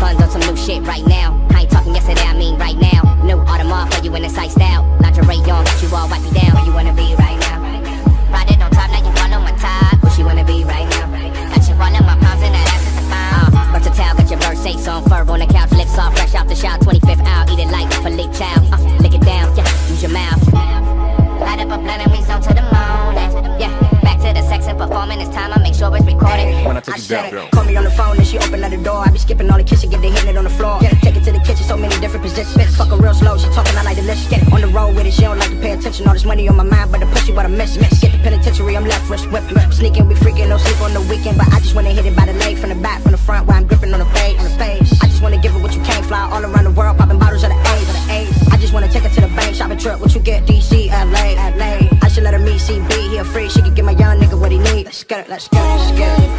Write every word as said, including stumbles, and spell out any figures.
funds on some new shit right now. I ain't talking yesterday, I mean right now. New Audemars for you in the sight style. Lingerie on, got you all wifey down. Where you wanna be right now? Ride it on top, now you all on my top. Where she wanna be right now? Got you all in my palms and that ass is the bomb. Uh, versatile, got your Versace on, fur on the couch, lips off, fresh out the shower. twenty-fifth hour, eat it like Philippe Chow. Uh, lick it down, yeah, use your mouth. Light up a blunt and we zone to the moon. Yeah, back to the sex and performing. It's time I make sure it's recorded. When I take you down, girl. Call me on the phone and she open at the door. I be skipping all the kisses, get the hitting it on the floor. Yeah, take it to the kitchen, so many different positions. Fuck her real slow, she talking, I like the list. Get on the road with it, she don't like to pay attention. All this money on my mind, but the pussy what I miss. miss. Get the penitentiary, I'm left wrist whipping. Sneaking, we freaking, no sleep on the weekend. But I just wanna hit it by the leg, from the back, from the front, while I'm gripping on the face. On the face. I just wanna give her what you can't. Fly all around the world, popping bottles of the A's. Of the A's. I just wanna take her to the bank, shopping trip. What you get, D C, L A, L A. I should let her meet C B, he a free. She can get my young nigga what he need. Let's get it, let's get it, let's get it.